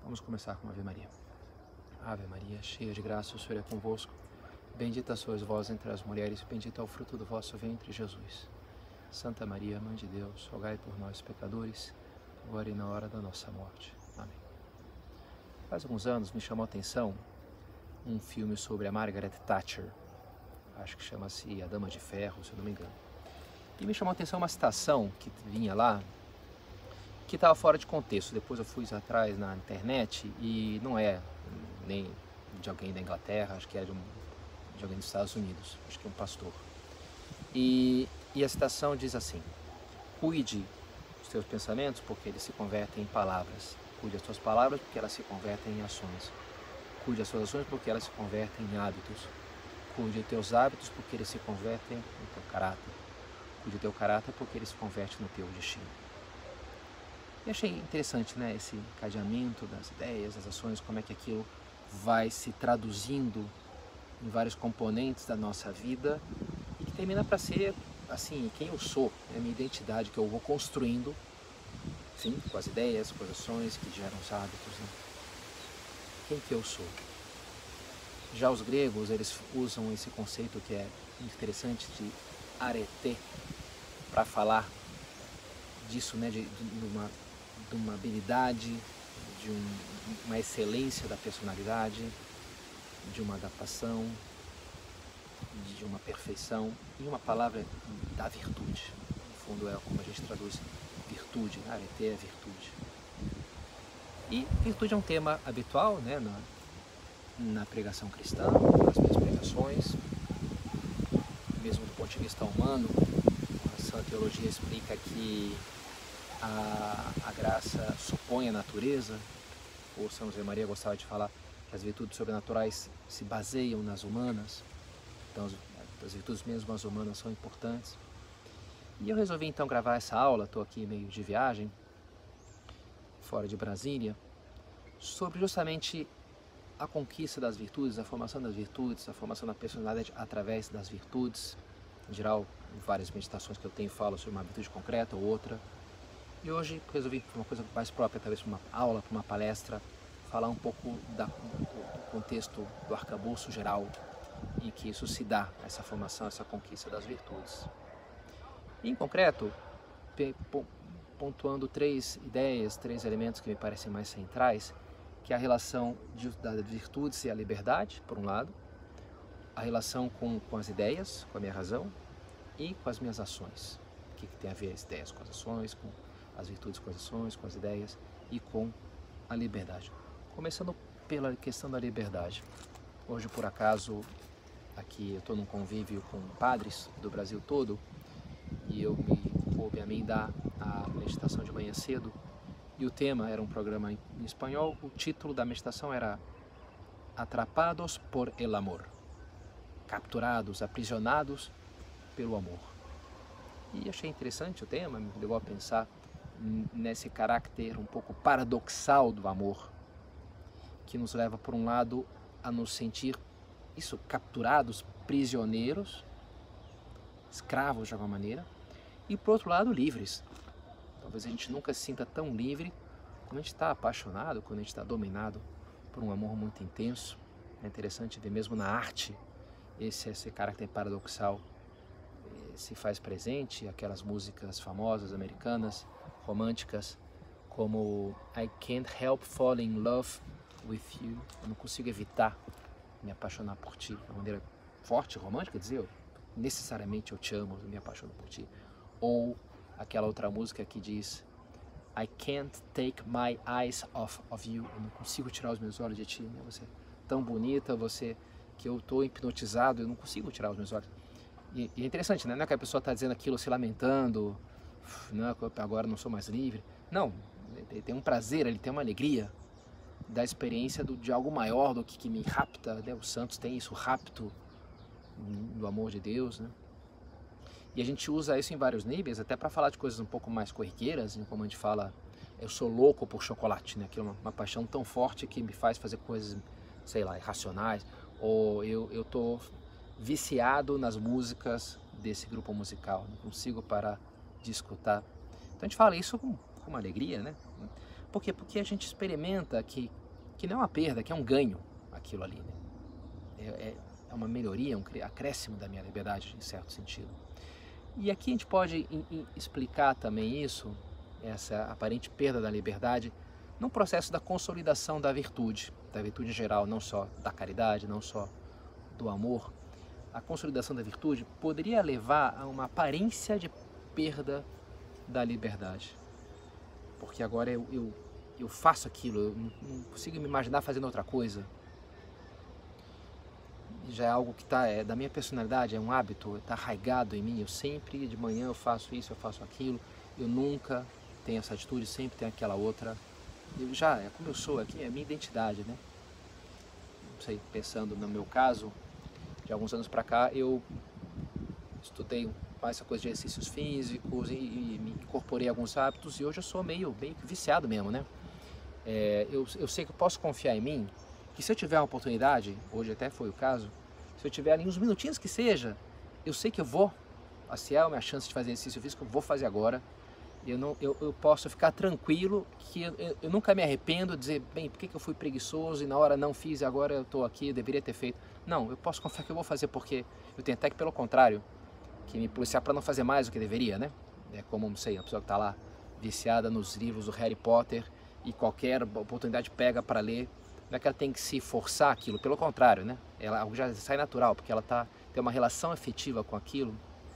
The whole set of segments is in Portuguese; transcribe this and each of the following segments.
Vamos começar com a Ave Maria. Ave Maria, cheia de graça, o Senhor é convosco. Bendita sois vós entre as mulheres, bendito é o fruto do vosso ventre, Jesus. Santa Maria, Mãe de Deus, rogai por nós, pecadores, agora e na hora da nossa morte. Amém. Faz alguns anos me chamou a atenção um filme sobre a Margaret Thatcher. Acho que chama-se A Dama de Ferro, se eu não me engano. E me chamou a atenção uma citação que vinha lá, que estava fora de contexto. Depois eu fui atrás na internet e não é nem de alguém da Inglaterra, acho que é de alguém dos Estados Unidos, acho que é um pastor. E a citação diz assim: cuide os seus pensamentos porque eles se convertem em palavras. Cuide as suas palavras porque elas se convertem em ações. Cuide as suas ações porque elas se convertem em hábitos. Cuide os teus hábitos porque eles se convertem no teu caráter. Cuide o teu caráter porque ele se converte no teu destino. E achei interessante, né, esse encadeamento das ideias, das ações, como é que aquilo vai se traduzindo em vários componentes da nossa vida e que termina para ser, assim, quem eu sou, é a minha identidade que eu vou construindo, sim, com as ideias, com as ações que geram os hábitos, né? Quem que eu sou? Já os gregos, eles usam esse conceito que é muito interessante de arete para falar disso, né, de uma habilidade, de uma excelência da personalidade, de uma adaptação, de uma perfeição, e uma palavra da virtude. No fundo é como a gente traduz virtude, arete é virtude. E virtude é um tema habitual, né, na pregação cristã, nas minhas pregações, mesmo do ponto de vista humano. A sã teologia explica que a graça supõe a natureza. O São José Maria gostava de falar que as virtudes sobrenaturais se baseiam nas humanas, então as virtudes mesmo as humanas são importantes. E eu resolvi então gravar essa aula, estou aqui meio de viagem, fora de Brasília, sobre justamente a conquista das virtudes, a formação das virtudes, a formação da personalidade através das virtudes. Em geral, em várias meditações que eu tenho, falo sobre uma virtude concreta ou outra. E hoje resolvi, uma coisa mais própria, talvez para uma aula, para uma palestra, falar um pouco do contexto do arcabouço geral em que isso se dá, essa formação, essa conquista das virtudes. E, em concreto, pontuando três ideias, três elementos que me parecem mais centrais, que é a relação das virtudes e a liberdade, por um lado, a relação com as ideias, com a minha razão, e com as minhas ações. O que tem a ver as ideias com as ações, com as virtudes com as ações, com as ideias e com a liberdade. Começando pela questão da liberdade. Hoje, por acaso, aqui eu estou num convívio com padres do Brasil todo e coube a mim dar a meditação de manhã cedo. E o tema era um programa em espanhol. O título da meditação era Atrapados por el amor. Capturados, aprisionados pelo amor. E achei interessante o tema, me levou a pensar nesse caráter um pouco paradoxal do amor, que nos leva, por um lado, a nos sentir capturados, prisioneiros, escravos de alguma maneira, e, por outro lado, livres. Talvez a gente nunca se sinta tão livre quando a gente está apaixonado, quando a gente está dominado por um amor muito intenso. É interessante ver mesmo na arte esse caráter paradoxal se faz presente. Aquelas músicas famosas americanas, românticas, como I Can't Help Falling in Love with You. Eu não consigo evitar me apaixonar por ti. De uma maneira forte, romântica, dizer eu necessariamente eu te amo, eu me apaixono por ti. Ou aquela outra música que diz I can't take my eyes off of you. Eu não consigo tirar os meus olhos de ti, né? Você é tão bonita, você que eu estou hipnotizado, eu não consigo tirar os meus olhos. E é interessante, né? Não é que a pessoa está dizendo aquilo, se lamentando, não, agora não sou mais livre. Não, ele tem um prazer, ele tem uma alegria da experiência de algo maior do que me rapta, né? Os santos têm isso, rapto do amor de Deus, né? E a gente usa isso em vários níveis, até para falar de coisas um pouco mais corriqueiras, como a gente fala, eu sou louco por chocolate, né? Aquilo é uma paixão tão forte que me faz fazer coisas, sei lá, irracionais, ou eu tô viciado nas músicas desse grupo musical, não consigo parar de escutar. Então a gente fala isso com uma alegria, né? Por quê? Porque a gente experimenta que que não é uma perda, que é um ganho aquilo ali, né? É uma melhoria, um acréscimo da minha liberdade, em certo sentido. E aqui a gente pode explicar também isso, essa aparente perda da liberdade, num processo da consolidação da virtude em geral, não só da caridade, não só do amor. A consolidação da virtude poderia levar a uma aparência de perda da liberdade. Porque agora eu faço aquilo, eu não consigo me imaginar fazendo outra coisa. Já é algo que está da minha personalidade, é um hábito, está arraigado em mim. Eu sempre de manhã eu faço isso, eu faço aquilo. Eu nunca tenho essa atitude, sempre tenho aquela outra. É como eu sou, aqui é a minha identidade, né? Não sei, pensando no meu caso, de alguns anos para cá, eu estudei mais essa coisa de exercícios físicos e me incorporei a alguns hábitos, e hoje eu sou meio viciado mesmo, né? Eu sei que eu posso confiar em mim, que se eu tiver uma oportunidade, hoje até foi o caso, se eu tiver ali uns minutinhos que seja, eu sei que eu vou, se é a minha chance de fazer exercício físico, eu vou fazer agora. Eu posso ficar tranquilo, que eu nunca me arrependo de dizer, bem, por que eu fui preguiçoso e na hora não fiz e agora eu estou aqui, eu deveria ter feito. Não, eu posso confiar que eu vou fazer, porque eu tenho até que, pelo contrário, que me policiar para não fazer mais do que deveria, né? É como, não sei, a pessoa que está lá viciada nos livros do Harry Potter e qualquer oportunidade pega para ler, não é que ela tem que se forçar aquilo, pelo contrário, né? Ela já sai natural, porque ela tem uma relação afetiva com aquilo.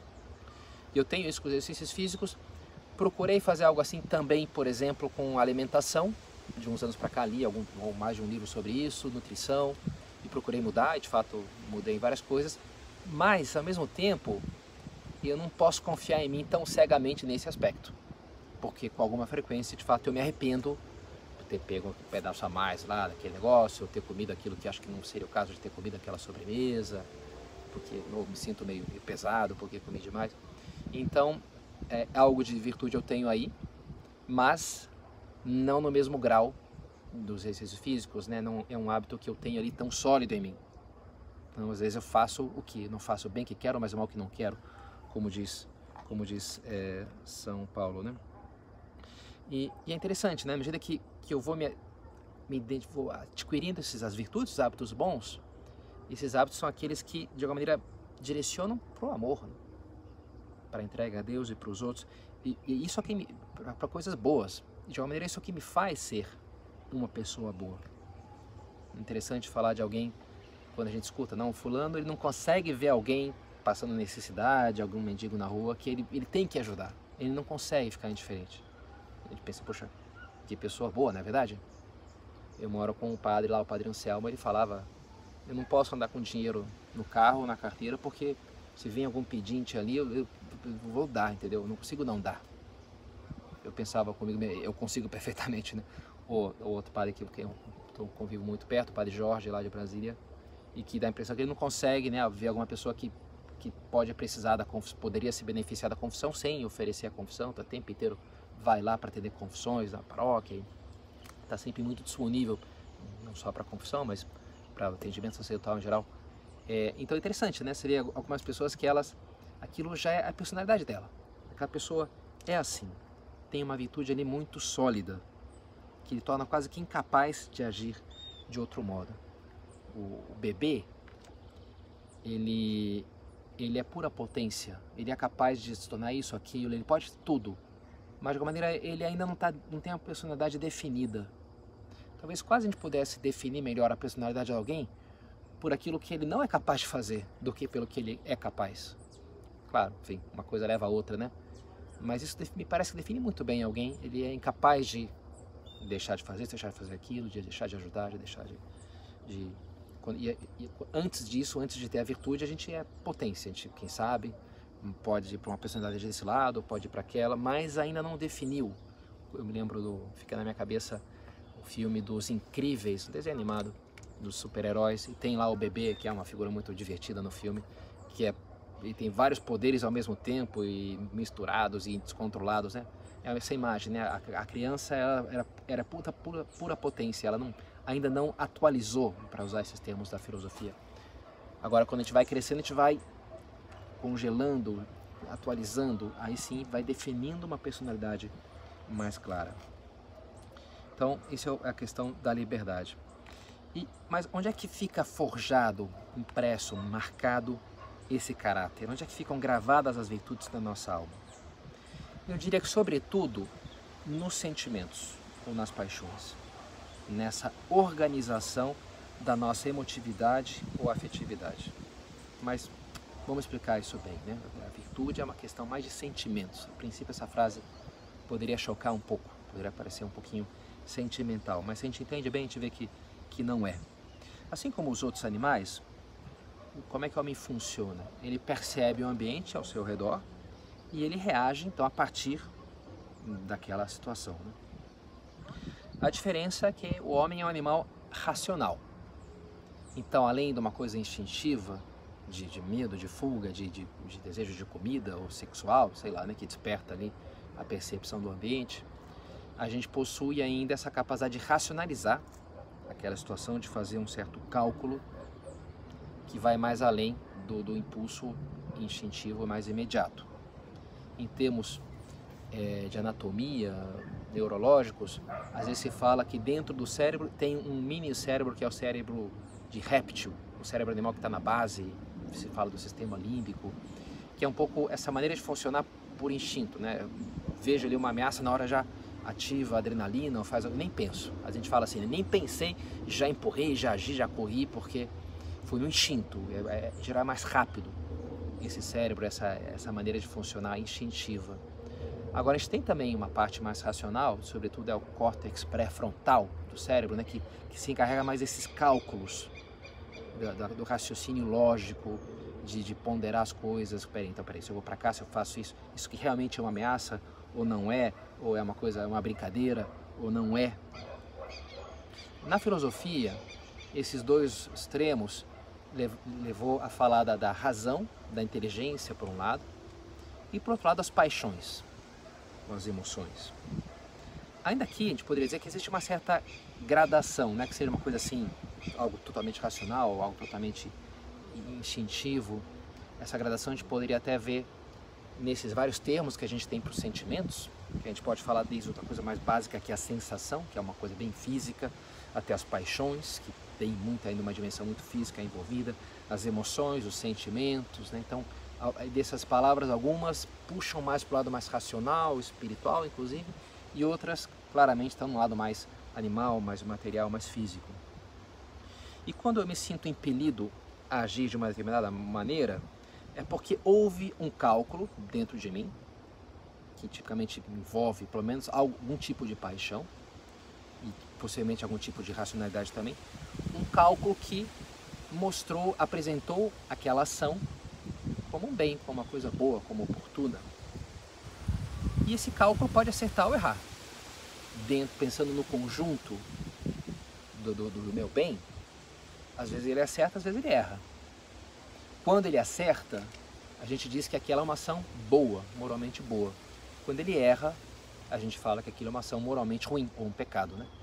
E eu tenho isso com os exercícios físicos. Procurei fazer algo assim também, por exemplo, com alimentação. De uns anos para cá li ou mais de um livro sobre isso, nutrição, e procurei mudar, e de fato mudei em várias coisas. Mas, ao mesmo tempo, eu não posso confiar em mim tão cegamente nesse aspecto. Porque com alguma frequência, de fato, eu me arrependo de ter pego um pedaço a mais lá daquele negócio, ou ter comido aquilo que acho que não seria o caso de ter comido aquela sobremesa, porque eu me sinto meio pesado, porque comi demais. Então, algo de virtude eu tenho aí, mas não no mesmo grau dos exercícios físicos, né? Não é um hábito que eu tenho ali tão sólido em mim. Então, às vezes eu faço o que não faço, o bem que quero, mas o mal que não quero, como diz São Paulo, né? E é interessante, né? À medida que eu vou vou adquirindo as virtudes, os hábitos bons, esses hábitos são aqueles que, de alguma maneira, direcionam para o amor, né? Para a entrega a Deus e para os outros, e isso aqui para coisas boas. De alguma maneira, isso aqui me faz ser uma pessoa boa. Interessante falar de alguém, quando a gente escuta, não, fulano, ele não consegue ver alguém passando necessidade, algum mendigo na rua, que ele tem que ajudar, ele não consegue ficar indiferente. A gente pensa, poxa, que pessoa boa, não é verdade? Eu moro com um padre lá, o padre Anselmo, ele falava, eu não posso andar com dinheiro no carro ou na carteira, porque se vem algum pedinte ali, eu vou dar, entendeu? Eu não consigo não dar. Eu pensava comigo, eu consigo perfeitamente, né? O outro padre que eu convivo muito perto, o padre Jorge, lá de Brasília, e que dá a impressão que ele não consegue, né, ver alguma pessoa que pode precisar poderia se beneficiar da confissão sem oferecer a confissão, tá o tempo inteiro vai lá para atender confissões na paróquia, está sempre muito disponível, não só para a confissão, mas para o atendimento sacerdotal em geral. Então é interessante, né? Seria algumas pessoas que aquilo já é a personalidade dela. Aquela pessoa é assim, tem uma virtude ali muito sólida, que lhe torna quase que incapaz de agir de outro modo. O bebê, ele é pura potência, ele é capaz de se tornar isso, aquilo, ele pode tudo, mas de alguma maneira ele ainda não tem uma personalidade definida. Talvez quase a gente pudesse definir melhor a personalidade de alguém por aquilo que ele não é capaz de fazer do que pelo que ele é capaz. Claro, enfim, uma coisa leva a outra, né? Mas isso me parece que define muito bem alguém. Ele é incapaz de deixar de fazer, deixar de fazer aquilo, de deixar de ajudar, de deixar antes disso, antes de ter a virtude, a gente é potência. A gente, quem sabe, pode ir para uma personalidade desse lado, pode ir para aquela, mas ainda não definiu. Eu me lembro, fica na minha cabeça, o filme dos Incríveis, um desenho animado dos super-heróis, e tem lá o bebê, que é uma figura muito divertida no filme, e tem vários poderes ao mesmo tempo, e misturados e descontrolados, né? É essa imagem, né? A criança era pura potência, ela ainda não atualizou, para usar esses termos da filosofia. Agora, quando a gente vai crescendo, a gente vai congelando, atualizando, aí sim vai definindo uma personalidade mais clara. Então, isso é a questão da liberdade. Mas onde é que fica forjado, impresso, marcado esse caráter? Onde é que ficam gravadas as virtudes da nossa alma? Eu diria que, sobretudo, nos sentimentos ou nas paixões, nessa organização da nossa emotividade ou afetividade. Mas vamos explicar isso bem, né? A virtude é uma questão mais de sentimentos. A princípio, essa frase poderia chocar um pouco, poderia parecer um pouquinho sentimental, mas se a gente entende bem, a gente vê que não é. Assim como os outros animais, como é que o homem funciona? Ele percebe o ambiente ao seu redor e ele reage, então, a partir daquela situação, né? A diferença é que o homem é um animal racional. Então, além de uma coisa instintiva, de medo, de fuga, de desejo de comida ou sexual, sei lá, né, que desperta ali a percepção do ambiente, a gente possui ainda essa capacidade de racionalizar aquela situação, de fazer um certo cálculo que vai mais além do impulso instintivo mais imediato. Em termos de anatomia, neurológicos, às vezes se fala que dentro do cérebro tem um mini cérebro que é o cérebro de réptil, o cérebro animal que está na base, se fala do sistema límbico, que é um pouco essa maneira de funcionar por instinto, né? Vejo ali uma ameaça, na hora já ativa a adrenalina, ou faz, eu nem penso. A gente fala assim, nem pensei, já empurrei, já agi, já corri, porque foi no instinto, gerar mais rápido esse cérebro, essa maneira de funcionar instintiva. Agora, a gente tem também uma parte mais racional, sobretudo é o córtex pré-frontal do cérebro, né, que se encarrega mais desses cálculos, do raciocínio lógico, de ponderar as coisas. Peraí, se eu vou para cá, se eu faço isso que realmente é uma ameaça, ou não é, ou é uma coisa, uma brincadeira, ou não é. Na filosofia, esses dois extremos levou a falar da razão, da inteligência, por um lado, e por outro lado, das paixões, as emoções. Ainda aqui, a gente poderia dizer que existe uma certa gradação, não é que seja uma coisa assim, algo totalmente racional, algo totalmente instintivo. Essa gradação a gente poderia até ver nesses vários termos que a gente tem para os sentimentos, que a gente pode falar desde outra coisa mais básica, que é a sensação, que é uma coisa bem física, até as paixões, que tem ainda uma dimensão muito física envolvida, as emoções, os sentimentos, né? Então, dessas palavras, algumas puxam mais para o lado mais racional, espiritual, inclusive, e outras claramente estão no lado mais animal, mais material, mais físico. E quando eu me sinto impelido a agir de uma determinada maneira, é porque houve um cálculo dentro de mim, que tipicamente envolve pelo menos algum tipo de paixão, e possivelmente algum tipo de racionalidade também, um cálculo que apresentou aquela ação como um bem, como uma coisa boa, como oportuna. E esse cálculo pode acertar ou errar. Pensando no conjunto do meu bem, às vezes ele acerta, às vezes ele erra. Quando ele acerta, a gente diz que aquela é uma ação boa, moralmente boa. Quando ele erra, a gente fala que aquilo é uma ação moralmente ruim, ou um pecado, né?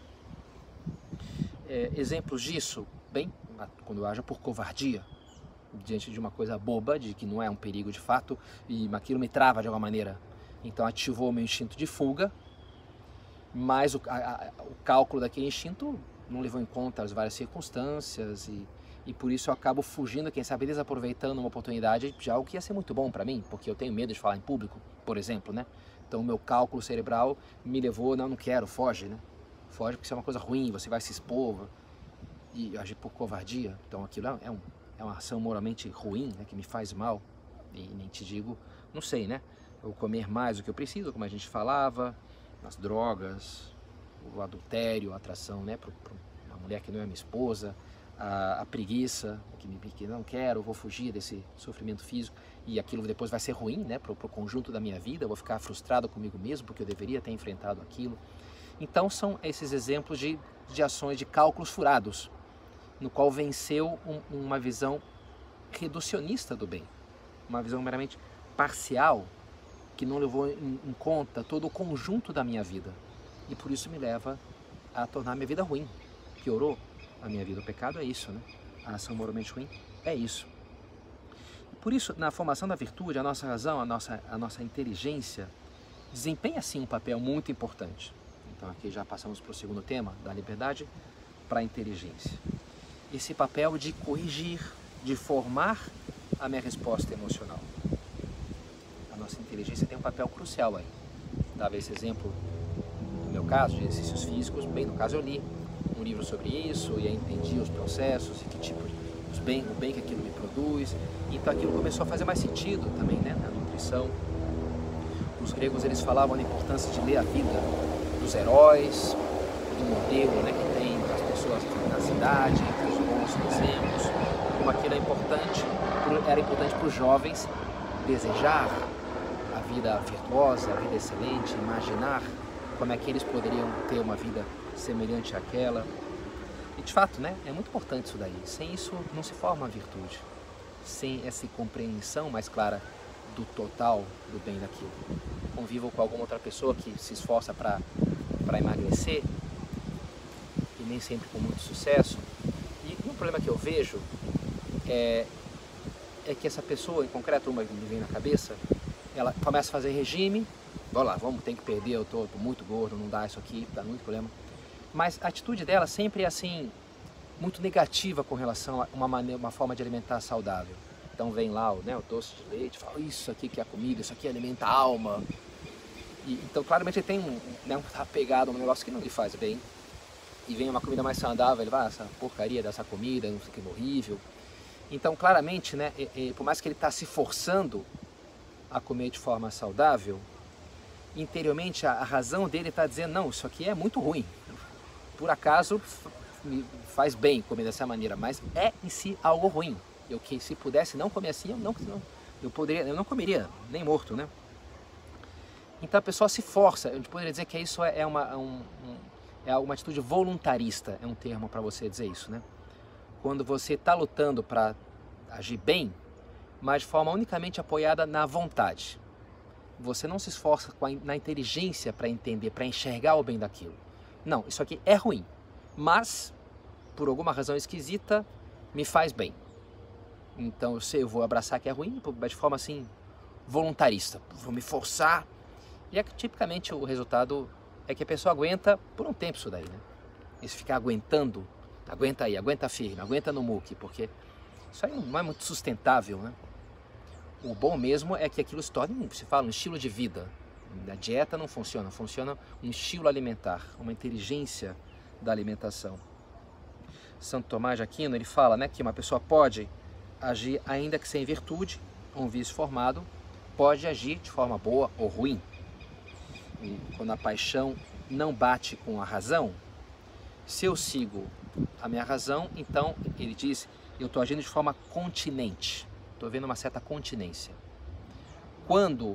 Exemplos disso, bem, quando eu ajo por covardia, diante de uma coisa boba, de que não é um perigo de fato, e aquilo me trava de alguma maneira. Então ativou o meu instinto de fuga, mas o cálculo daquele instinto não levou em conta as várias circunstâncias, e por isso eu acabo fugindo, quem sabe desaproveitando uma oportunidade de algo que ia ser muito bom para mim, porque eu tenho medo de falar em público, por exemplo, né? Então o meu cálculo cerebral me levou, não quero, foge, né? Foge porque isso é uma coisa ruim, você vai se expor e agir por covardia. Então aquilo é uma ação moralmente ruim, né, que me faz mal. E nem te digo, não sei, né? Eu comer mais do que eu preciso, como a gente falava, as drogas, o adultério, a atração, né, para uma mulher que não é minha esposa, a preguiça, que não quero, vou fugir desse sofrimento físico, e aquilo depois vai ser ruim, né, para o conjunto da minha vida, eu vou ficar frustrado comigo mesmo, porque eu deveria ter enfrentado aquilo. Então são esses exemplos de ações, de cálculos furados, no qual venceu uma visão reducionista do bem, uma visão meramente parcial, que não levou em conta todo o conjunto da minha vida, e por isso me leva a tornar a minha vida ruim, piorou a minha vida. O pecado é isso, né? A ação moralmente ruim é isso. Por isso, na formação da virtude, a nossa razão, a nossa inteligência desempenha sim um papel muito importante. Então aqui já passamos para o segundo tema, da liberdade para a inteligência. esse papel de corrigir, de formar a minha resposta emocional. A nossa inteligência tem um papel crucial aí. Dava esse exemplo, no meu caso, de exercícios físicos. Bem, no caso eu li um livro sobre isso e aí entendi os processos e que tipo o bem que aquilo me produz. Então aquilo começou a fazer mais sentido também, né, na nutrição. Os gregos, eles falavam da importância de ler a vida dos heróis, do modelo, né, que tem as pessoas na cidade, os bons exemplos, como aquilo era importante para os jovens desejar a vida virtuosa, a vida excelente, imaginar como é que eles poderiam ter uma vida semelhante àquela. E de fato, né, é muito importante isso daí. Sem isso não se forma a virtude. Sem essa compreensão mais clara do total do bem daquilo. Convivo com alguma outra pessoa que se esforça para emagrecer e nem sempre com muito sucesso. E um problema que eu vejo é que essa pessoa, em concreto, uma que me vem na cabeça, ela começa a fazer regime. Vamos lá, tem que perder, eu tô muito gordo, não dá isso aqui, dá muito problema. Mas a atitude dela sempre é assim, muito negativa com relação a uma forma de alimentar saudável. Então vem lá o doce de leite, fala isso aqui que é a comida, isso aqui alimenta a alma. Então claramente ele tem um apegado a um negócio que não lhe faz bem. E vem uma comida mais saudável, ele vai, essa porcaria dessa comida, não sei o que, horrível. Então claramente, né, por mais que ele está se forçando a comer de forma saudável, interiormente a razão dele está dizendo, não, isso aqui é muito ruim. Por acaso me faz bem comer dessa maneira, mas é em si algo ruim. Eu que se pudesse não comer assim, eu não comeria, nem morto, né? Então a pessoa se força, eu poderia dizer que isso é uma atitude voluntarista, é um termo para você dizer isso, né? Quando você está lutando para agir bem, mas de forma unicamente apoiada na vontade. Você não se esforça na inteligência para entender, para enxergar o bem daquilo. Não, isso aqui é ruim, mas por alguma razão esquisita me faz bem. Então eu vou abraçar que é ruim, mas de forma assim voluntarista, vou me forçar. E é que tipicamente o resultado é que a pessoa aguenta por um tempo isso daí, né? E se ficar aguentando, aguenta aí, aguenta firme, aguenta no muque, porque isso aí não é muito sustentável, né? O bom mesmo é que aquilo se torne, se fala, um estilo de vida. A dieta não funciona, funciona um estilo alimentar, uma inteligência da alimentação. Santo Tomás de Aquino, ele fala, né, que uma pessoa pode agir ainda que sem virtude, um vício formado, pode agir de forma boa ou ruim. E quando a paixão não bate com a razão, se eu sigo a minha razão, então ele diz, eu estou agindo de forma continente, estou vendo uma certa continência. Quando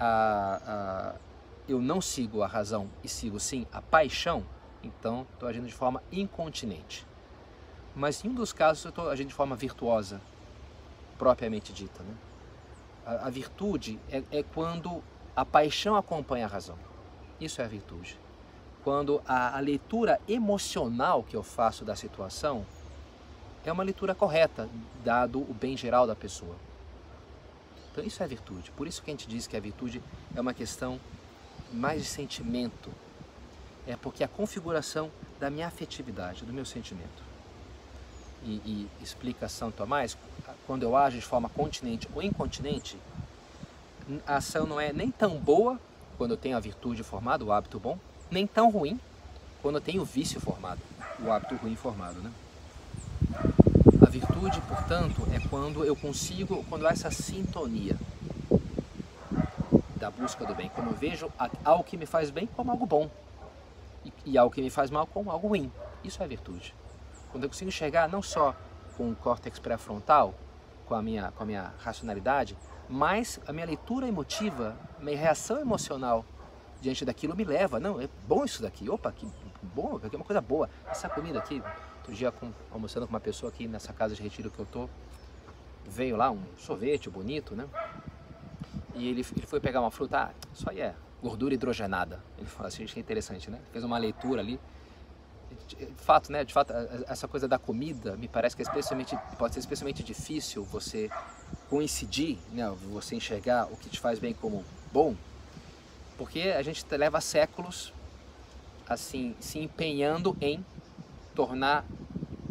eu não sigo a razão e sigo sim a paixão, então estou agindo de forma incontinente. Mas em um dos casos eu estou agindo de forma virtuosa, propriamente dita, né? A virtude é quando a paixão acompanha a razão. Isso é a virtude. Quando a leitura emocional que eu faço da situação é uma leitura correta, dado o bem geral da pessoa. Então isso é virtude. Por isso que a gente diz que a virtude é uma questão mais de sentimento. É porque é a configuração da minha afetividade, do meu sentimento. E explica São Tomás, quando eu ajo de forma continente ou incontinente, a ação não é nem tão boa, quando eu tenho a virtude formada, o hábito bom, nem tão ruim, quando eu tenho o vício formado, o hábito ruim formado, né? A virtude, portanto, é quando há essa sintonia da busca do bem, quando eu vejo algo que me faz bem como algo bom e algo que me faz mal como algo ruim. Isso é virtude. Quando eu consigo enxergar não só com o córtex pré-frontal, com a minha racionalidade, mas a minha leitura emotiva, a minha reação emocional diante daquilo me leva, não, é bom isso daqui, opa, que bom, aqui é uma coisa boa, essa comida aqui, outro dia almoçando com uma pessoa aqui nessa casa de retiro que eu tô, veio lá um sorvete bonito, né, e ele foi pegar uma fruta, isso aí é gordura hidrogenada, ele falou assim, achei interessante, né, fez uma leitura ali, de fato, essa coisa da comida me parece que pode ser especialmente difícil você coincidir, né, você enxergar o que te faz bem como bom, porque a gente leva séculos assim se empenhando em tornar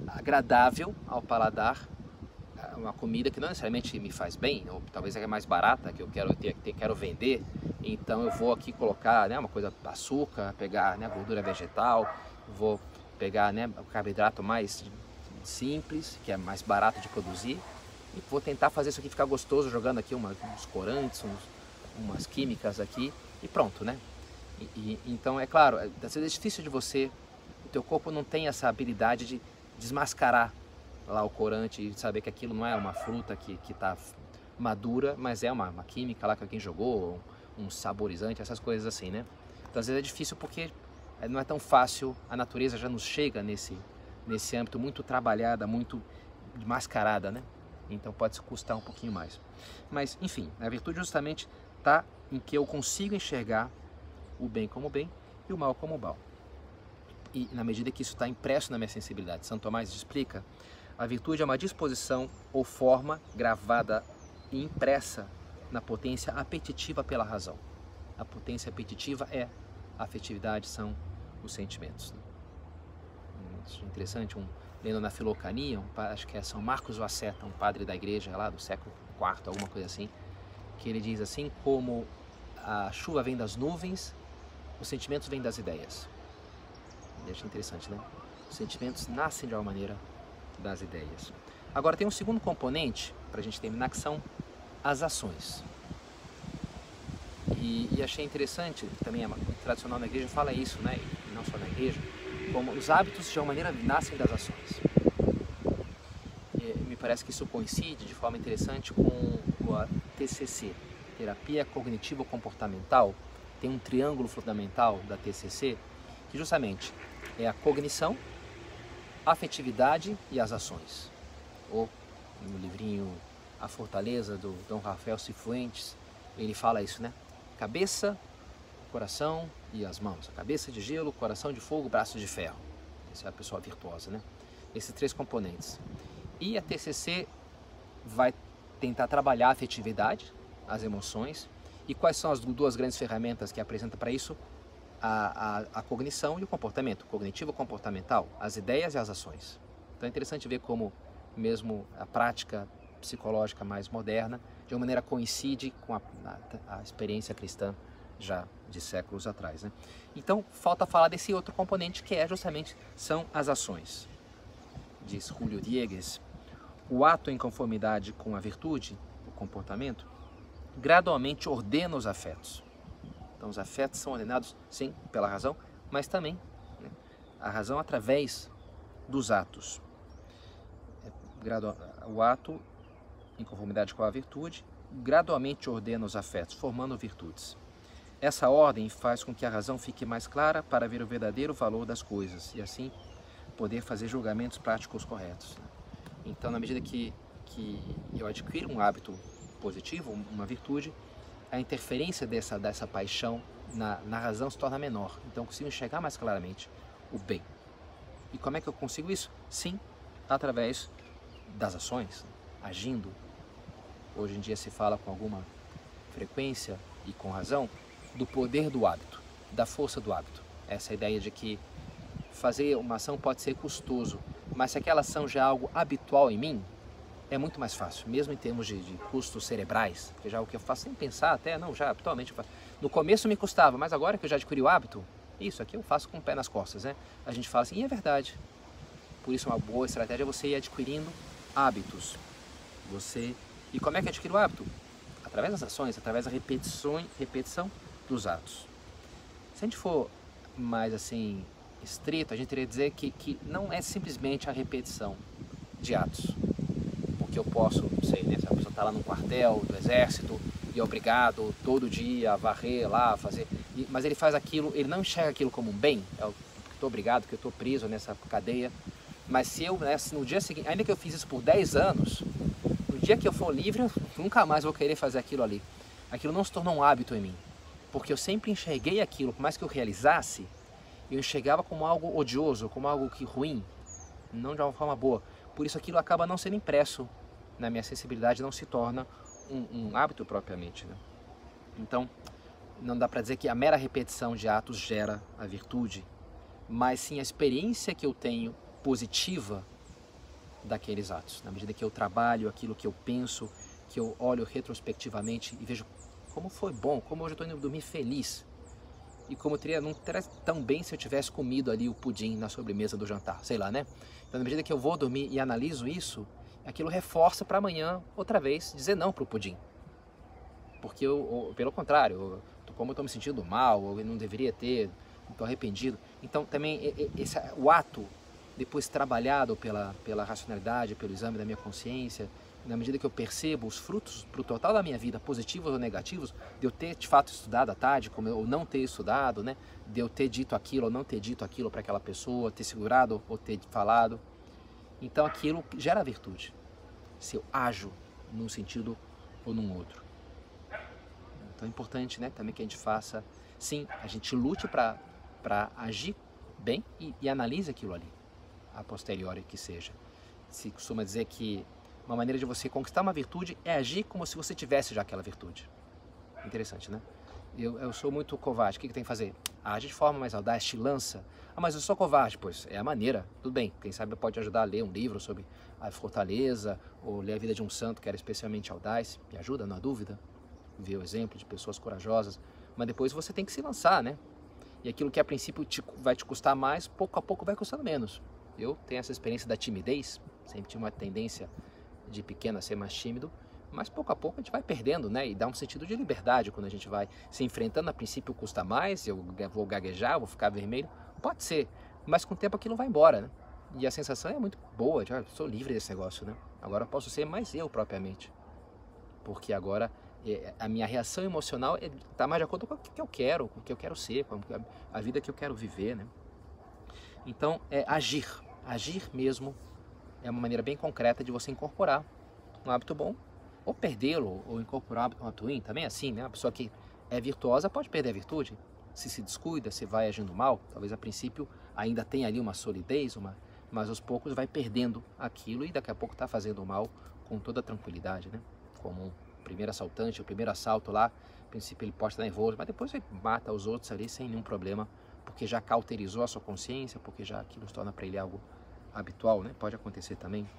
agradável ao paladar, uma comida que não necessariamente me faz bem, ou talvez é mais barata, que eu quero vender, então eu vou aqui colocar, né, uma coisa, açúcar, pegar, né, gordura vegetal, vou pegar, né, o carboidrato mais simples, que é mais barato de produzir, e vou tentar fazer isso aqui ficar gostoso, jogando aqui uns corantes, umas químicas aqui, e pronto, né? Então, é claro, às vezes é difícil de você, o teu corpo não tem essa habilidade de desmascarar lá o corante e saber que aquilo não é uma fruta que está madura, mas é uma química lá que alguém jogou, um saborizante, essas coisas assim, né? Então, às vezes é difícil porque não é tão fácil, a natureza já nos chega nesse âmbito muito trabalhada, muito mascarada, né? Então pode custar um pouquinho mais. Mas, enfim, a virtude justamente está em que eu consigo enxergar o bem como bem e o mal como mal. E na medida que isso está impresso na minha sensibilidade, São Tomás explica, a virtude é uma disposição ou forma gravada e impressa na potência apetitiva pela razão. A potência apetitiva é a afetividade, são os sentimentos. Isso é interessante, lendo na Filocania, acho que é São Marcos o Asceta, um padre da igreja lá do século IV, alguma coisa assim, que ele diz assim, como a chuva vem das nuvens, os sentimentos vêm das ideias. Eu achei interessante, né? Os sentimentos nascem de alguma maneira das ideias. Agora tem um segundo componente, para a gente terminar, que são as ações. E achei interessante, também a tradicional na igreja fala isso, né? E não só na igreja, como os hábitos de alguma maneira nascem das ações. E me parece que isso coincide de forma interessante com a TCC, Terapia Cognitivo-Comportamental. Tem um triângulo fundamental da TCC, que justamente é a cognição, a afetividade e as ações. Ou no livrinho A Fortaleza, do Dom Rafael Cifuentes, ele fala isso, né? Cabeça, coração e as mãos. A cabeça de gelo, coração de fogo, braço de ferro. Essa é a pessoa virtuosa, né? Esses três componentes. E a TCC vai tentar trabalhar a afetividade, as emoções. E quais são as duas grandes ferramentas que apresenta para isso? A cognição e o comportamento, cognitivo-comportamental, as ideias e as ações. Então é interessante ver como mesmo a prática psicológica mais moderna, de uma maneira coincide com a experiência cristã já de séculos atrás, né? Então falta falar desse outro componente que são as ações. Diz Julio Diegues, o ato em conformidade com a virtude, o comportamento, gradualmente ordena os afetos. Então os afetos são ordenados, sim, pela razão, mas também, né, a razão através dos atos. O ato, em conformidade com a virtude, gradualmente ordena os afetos, formando virtudes. Essa ordem faz com que a razão fique mais clara para ver o verdadeiro valor das coisas e assim poder fazer julgamentos práticos corretos. Então, na medida que eu adquiro um hábito positivo, uma virtude, a interferência dessa paixão na razão se torna menor. Então eu consigo enxergar mais claramente o bem. E como é que eu consigo isso? Sim, através das ações, agindo. Hoje em dia se fala com alguma frequência e com razão do poder do hábito, da força do hábito. Essa ideia de que fazer uma ação pode ser custoso, mas se aquela ação já é algo habitual em mim, é muito mais fácil, mesmo em termos de custos cerebrais, que já é o que eu faço sem pensar até, não, já habitualmente eu faço. No começo me custava, mas agora que eu já adquiri o hábito, isso aqui eu faço com o pé nas costas, né? A gente fala assim, e é verdade. Por isso uma boa estratégia é você ir adquirindo hábitos. E como é que adquire o hábito? Através das ações, através da repetição dos atos. Se a gente for mais assim estrito, a gente teria que dizer que não é simplesmente a repetição de atos. Porque eu posso, não sei, né, se a pessoa está lá no quartel do exército e é obrigado todo dia a varrer lá, a fazer, mas ele faz aquilo, ele não enxerga aquilo como um bem, estou obrigado, porque eu estou preso nessa cadeia, mas se eu, né, no dia seguinte, ainda que eu fiz isso por 10 anos, no dia que eu for livre, eu nunca mais vou querer fazer aquilo ali. Aquilo não se tornou um hábito em mim, porque eu sempre enxerguei aquilo, por mais que eu realizasse, eu enxergava como algo odioso, como algo ruim, não de uma forma boa. Por isso aquilo acaba não sendo impresso na minha sensibilidade, não se torna um hábito propriamente, né? Então, não dá para dizer que a mera repetição de atos gera a virtude, mas sim a experiência que eu tenho positiva daqueles atos. Na medida que eu trabalho aquilo que eu penso, que eu olho retrospectivamente e vejo como foi bom, como hoje eu estou indo dormir feliz. E como não teria tão bem se eu tivesse comido ali o pudim na sobremesa do jantar, sei lá, né? Então, na medida que eu vou dormir e analiso isso, aquilo reforça para amanhã, outra vez, dizer não para o pudim. Porque pelo contrário, como eu estou me sentindo mal, ou eu não deveria ter, estou arrependido. Então, também, o ato, depois trabalhado pela racionalidade, pelo exame da minha consciência, na medida que eu percebo os frutos para o total da minha vida, positivos ou negativos, de eu ter de fato estudado à tarde, ou não ter estudado, né? De eu ter dito aquilo ou não ter dito aquilo para aquela pessoa, ter segurado ou ter falado. Então aquilo gera virtude, se eu ajo num sentido ou num outro. Então é importante, né, também que a gente faça, sim, a gente lute para agir bem e analise aquilo ali, a posteriori que seja. Se costuma dizer que uma maneira de você conquistar uma virtude é agir como se você tivesse já aquela virtude. Interessante, né? Eu sou muito covarde, o que tem que fazer? Age de forma mais audaz, te lança. Ah, mas eu sou covarde, pois é a maneira. Tudo bem, quem sabe pode ajudar a ler um livro sobre a fortaleza, ou ler a vida de um santo que era especialmente audaz, me ajuda, não há dúvida. Ver o exemplo de pessoas corajosas, mas depois você tem que se lançar, né? E aquilo que a princípio vai te custar mais, pouco a pouco vai custando menos. Eu tenho essa experiência da timidez, sempre tive uma tendência de pequeno a ser mais tímido, mas pouco a pouco a gente vai perdendo, né? E dá um sentido de liberdade quando a gente vai se enfrentando. A princípio custa mais, eu vou gaguejar, vou ficar vermelho, pode ser, mas com o tempo aquilo vai embora, né? E a sensação é muito boa, de, sou livre desse negócio, né? Agora eu posso ser mais eu propriamente, porque agora a minha reação emocional está mais de acordo com o que eu quero, com o que eu quero ser, com a vida que eu quero viver, né? Então, agir mesmo é uma maneira bem concreta de você incorporar um hábito bom, ou perdê-lo, ou incorporar um hábito ruim, também é assim, né? A pessoa que é virtuosa pode perder a virtude, se descuida, se vai agindo mal, talvez a princípio ainda tenha ali uma solidez, mas aos poucos vai perdendo aquilo e daqui a pouco está fazendo mal com toda tranquilidade, né? Como o primeiro assaltante, o primeiro assalto lá, a princípio ele pode estar nervoso, mas depois ele mata os outros ali sem nenhum problema, porque já cauterizou a sua consciência, porque já aquilo se torna para ele algo habitual, né? Pode acontecer também.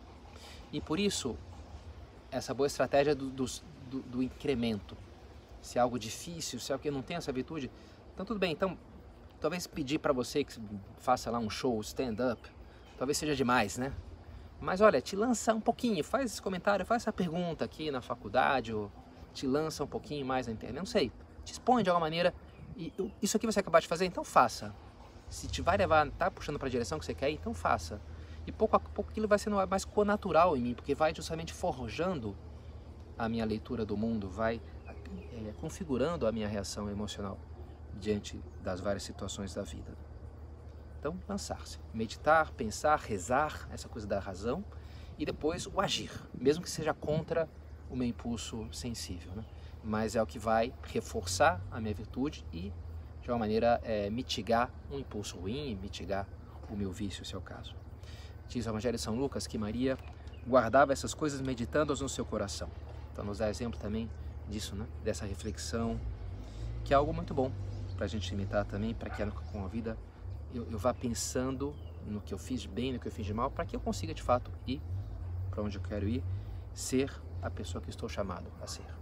E por isso, essa boa estratégia do incremento. Se é algo difícil, se é algo que não tem essa virtude, então tudo bem. Então, talvez pedir para você que faça lá um show, stand-up, talvez seja demais, né? Mas olha, te lança um pouquinho, faz esse comentário, faz essa pergunta aqui na faculdade, ou te lança um pouquinho mais na internet, não sei. Te expõe de alguma maneira, e isso aqui você acabar de fazer, então faça. Se te vai levar, tá puxando para a direção que você quer ir, então faça. E pouco a pouco aquilo vai sendo mais connatural em mim, porque vai justamente forjando a minha leitura do mundo, vai configurando a minha reação emocional diante das várias situações da vida. Então, lançar-se, meditar, pensar, rezar, essa coisa da razão, e depois o agir, mesmo que seja contra o meu impulso sensível, né? Mas é o que vai reforçar a minha virtude e, de uma maneira, mitigar um impulso ruim, mitigar o meu vício, se é o caso. Diz o Evangelho de São Lucas que Maria guardava essas coisas meditando-as no seu coração. Então nos dá exemplo também disso, né? Dessa reflexão, que é algo muito bom para a gente imitar também, para que com a vida eu vá pensando no que eu fiz de bem, no que eu fiz de mal, para que eu consiga de fato ir para onde eu quero ir, ser a pessoa que estou chamado a ser.